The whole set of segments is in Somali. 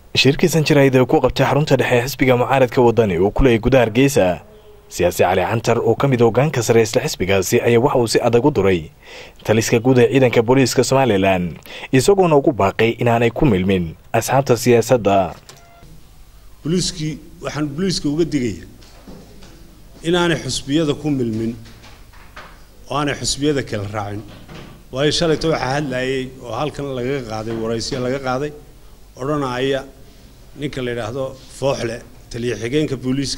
shirkii sanjirayda ku qabtay xarunta dhexe xisbiga mucaaradka wadani oo kulay gudaha Hargeysa siyaasi Cali Cantar oo kamid hoggaanka sare ee xisbigaasi ayaa waxa uu si adag u duray taliska guud ee ciidanka booliiska Soomaaliland isagoo ugu baaqay inaanay ku milmin asxaabta siyaasadda. booliiska uga digay inaanay xisbiyada ku milmin oo aanay xisbiyada kala raacin waayo shalayto waxa hadlayay oo halkan laga qaaday waraysiyo laga qaaday oranaya ninka la yiraahdo Fooxle taliye xigeenka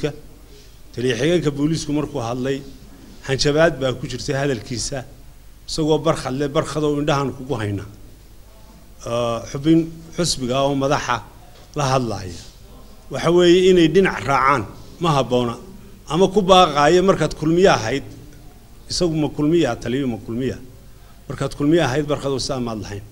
booliisku markuu hadlay hanjabaad baa ku jirtay hadalkiisa isagoo barkhad oo indhahan kugu hayna xubin xisbiga oo madaxa la hadlaya waxa weeye inay dhinac raacaan ma haboona ama ku baaqayo markaad kulmiye ahayd isagu ma kulmiye taliye ma kulmiye markaad kulmiye ahayd barkhad oo saamaad lahayn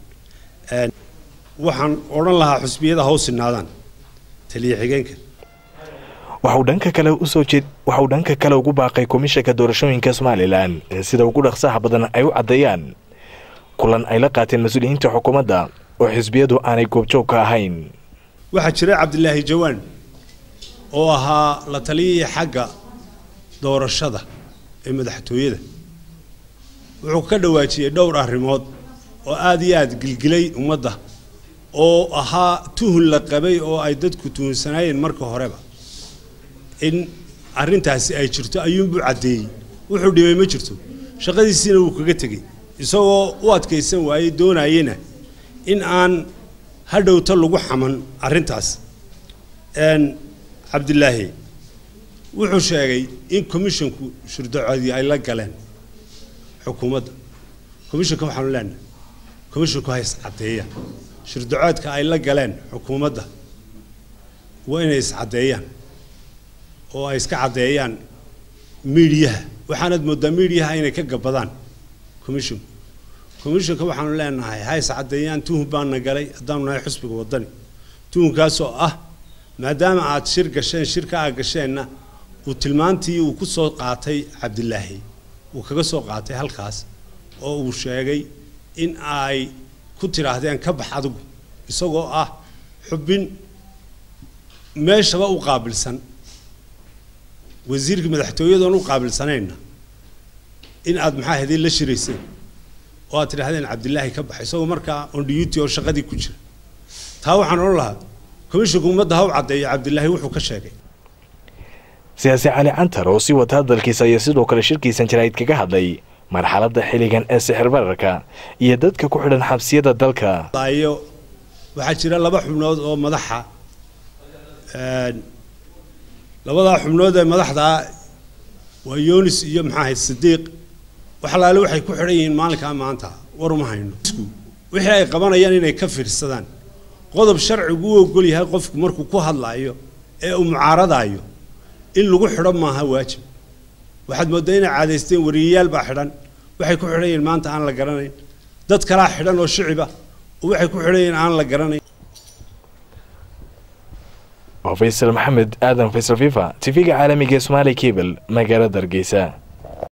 waxaan oran lahaa xisbiyada hoosinaadaan taliye xigeenka waxuu dhanka kale ugu baaqay komishanka doorashooyinka Soomaaliland sida ugu dhaqsaha badan ay u cadeeyaan kulan ay la qaateen mas'uuliyiinta xukuumadda oo xisbiyadu aanay goobjoog ka ahayn. waxa jiray Cabdillaahi Jawaan oo ahaa la taliyay xagga doorashada ee madaxtooyada wuxuu ka dhawaajiyay dhowr arrimood oo aad iyo aad gilgilay ummadda oo ahaa tuhun la qabay oo ay dadku tuhunsanayeen marka horeba in arrintaasi ay jirto ayuunbu cadeeyay wuxuu dhibay ma jirto shaqadiisina uu kaga tagay isagoo u adkaysan waayay doonayena in aan hadhowta lagu xaman arrintaas Cabdillaahi wuxuu sheegay in commissionku shirdoocadii ay la galeen xukuumadda commissionka waxaan leenahay commissionku hays cadeeyaan shirdoocadka ay la galeen xukuumadda waa inay is cadeeyaan oo ay iska cadeeyaan media waxaanad moodaa media inay ka gabadaan commissionka waxaan leenahay hays cadeeyaan tuhun baan galay hadaan nahay xisbiga wadani tuhunkaas oo ah maadaama aad shirka aad gasheenna uu tilmaantii uu ku soo qaatay Cabdillaahi uu kaga soo qaatay halkaas oo uu sheegay in ay ku tiraahdeen ka bax adigu isagoo ah xubin meeshaba u qaabilsan wasiirka madaxtooyada oo u qaabilsanayna in aad maxaa haday la shiraysay oo aad tiraahdeen Cabdillaahi ka bax isagoo markaa on duty oo shaqadii ku jira taa waxaan oran lahaa komishanka ummadda ha u cadeeyo Cabdillaahi wuxuu ka sheegay. siyaasi Cali Cantar oo si wada hadalkiisa iyo sidoo kale shirkiisan jirayd kaga hadlay marxaladda xiligan ee sixir bararka iyo dadka ku xidhan xabsiyada dalka. waxa jira laba xubnood oo madaxa labada xubnood ee madaxda waa Yoonis iyo maxaa Sidiiq waxalaale waxay ku xidhan yihiin maalinka maanta war uma hayno wixii ay qabanayaan inay ka fiirsadaan qodob sharcigu uu ogol yahay qofku markuu ku hadlaayo ee uu mucaaradayo in lagu xidho maaha waajib waxaad moodaa inay caadaysteen wariyayaal baa xidhan waxay ku xidhayeen maanta aan la garanayn dad kala xidhan oo shiciba waxay ku xidhayeen aan la garanayn. Faisal Maxamed Aadan Faisal FIFA TV-ga caalamiga Somali Cable magaalada Hargeysa.